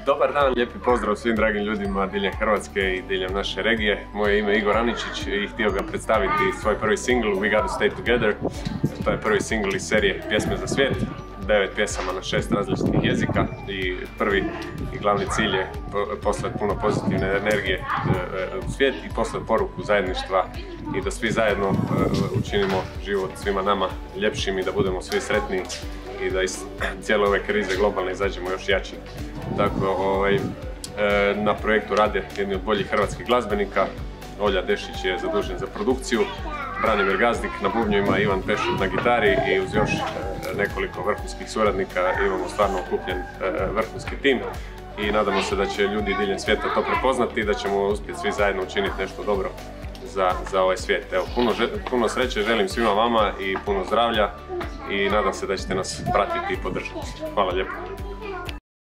Dobar dan, lijepi pozdrav svim dragim ljudima diljem Hrvatske i diljem naše regije. Moje ime je Igor Aničić i htio bih predstaviti svoj prvi singl We Gotta Stay Together. To je prvi singl iz serije Pjesme za svijet. 9 pjesama na 6 različitih jezika i prvi i glavni cilj je poslati puno pozitivne energije u svijet i poslati poruku zajedništva i da svi zajedno učinimo život svima nama ljepšim i da budemo svi sretni i da iz cijele ove krize globalne izađemo još jači. Tako, na projektu rade jedni od boljih hrvatskih glazbenika. Olja Dešić je zadužen za produkciju, Branimir Gazdik na bubnjevima, Ivan Pešut na gitari i uz još nekoliko vrhunskih suradnika imamo stvarno okupljen vrhunski tim i nadamo se da će ljudi diljem svijeta to prepoznati i da ćemo uspjeti svi zajedno učiniti nešto dobro za ovaj svijet. Evo, puno sreće želim svima vama i puno zdravlja i nadam se da ćete nas pratiti i podržati. Hvala lijepo.